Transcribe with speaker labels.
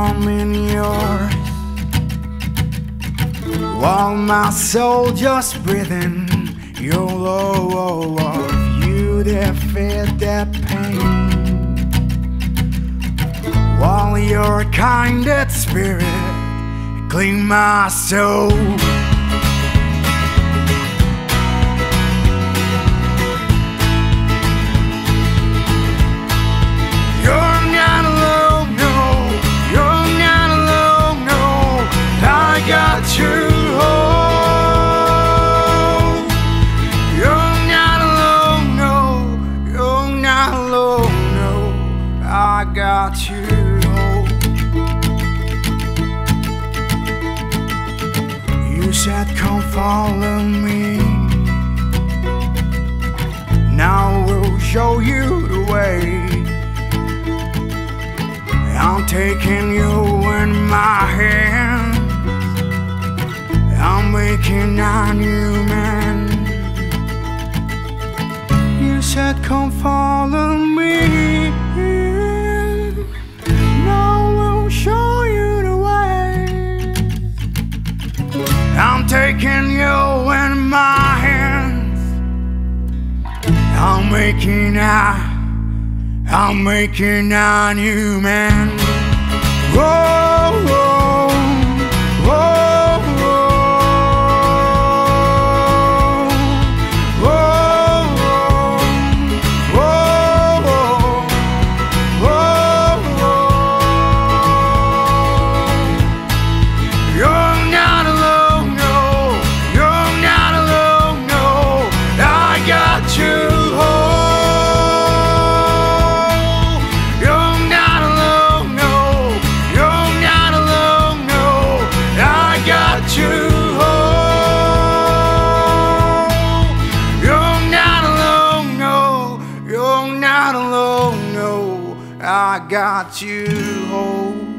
Speaker 1: I'm in yours, while my soul just breathing your love. You that fed that pain, while your kind that spirit clean my soul. I got you. You said come follow me, now we'll show you the way. I'm taking you in my hands, I'm making a new man. You said come follow me, I'm taking you in my hands, I'm making a new man. Whoa, whoa, whoa, whoa, whoa, whoa, whoa. You're not alone. I got you, oh.